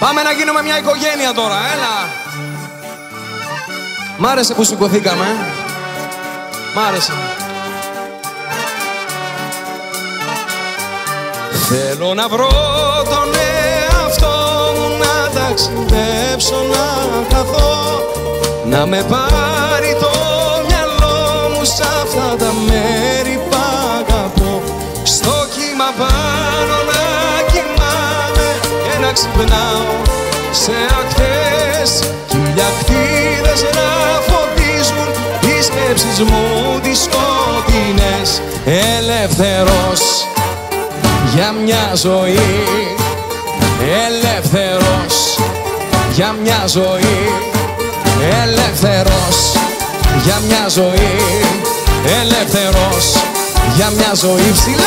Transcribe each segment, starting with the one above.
Πάμε να γίνουμε μια οικογένεια τώρα, έλα. Μ' άρεσε που σηκωθήκαμε, Μ' άρεσε. Θέλω να βρω τον εαυτό μου, να ταξιδέψω, να χαθώ, να με πάρει το μυαλό μου σ' αυτά τα μέρη που αγαπώ. Στο κύμα πάνω να κοιμάμαι και να ξυπνάω σε ακτές χιλιακτίδες να φωτίζουν τις σκέψεις μου τις σκοτεινές. Ελεύθερος για μια ζωή, ελεύθερος για μια ζωή, ελεύθερος για μια ζωή, ελεύθερος για μια ζωή. Ψηλά!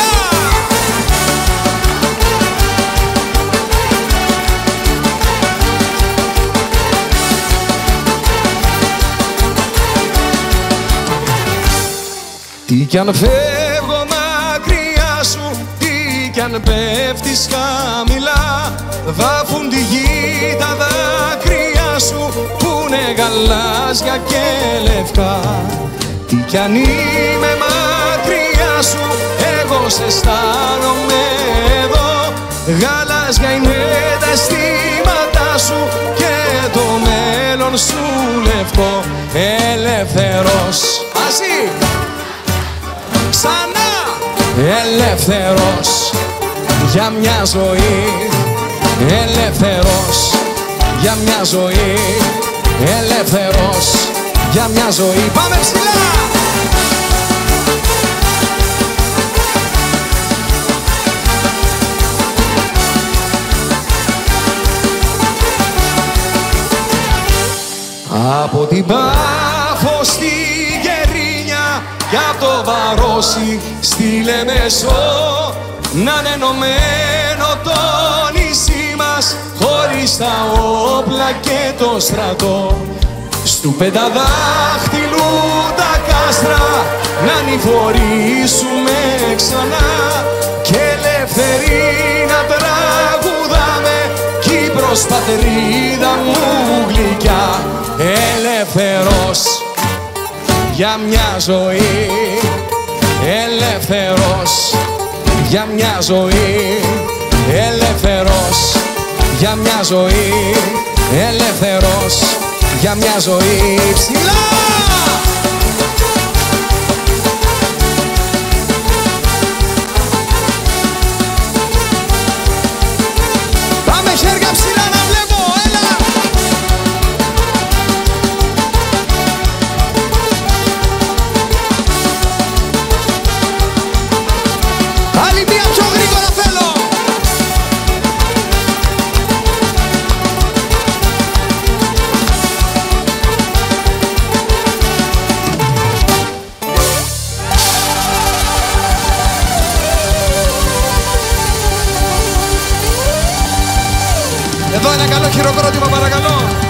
Τι κι αν φεύγω μακριά σου, τι κι αν πέφτεις χαμηλά, βάφουν τη γη τα δάκρυα σου που είναι γαλάζια και λευκά. Τι κι αν είμαι μακριά σου, εγώ σε αισθάνομαι εδώ. Γαλάζια είναι τα αισθήματά σου και το μέλλον σου λευκό. Ελεύθερος, μαζί! Ξανά! Ελεύθερος για μια ζωή, ελεύθερος για μια ζωή, ελεύθερος για μια ζωή. Πάμε ψηλά! Από την Πάφο στη Γερίνια κι απ' το Βαρόσι στη Λεμεσό, να είναι ενωμένο το νησί μας χωρίς τα όπλα και το στρατό. Στου πενταδάχτυλου τα κάστρα να νηφορήσουμε ξανά και ελεύθεροι να τραγουδάμε Κύπρος πατρίδα μου γλυκιά. Ελεύθερος για μια ζωή, ελεύθερος για μια ζωή, ελεύθερος για μια ζωή, ελεύθερος για μια ζωή. Ψηλά! Πάμε χέρια ψηλά να βλέπω, έλα! Άλλη μία πιο γρήγορα θέλω! Εδώ ένα καλό χειροκρότημα παρακαλώ.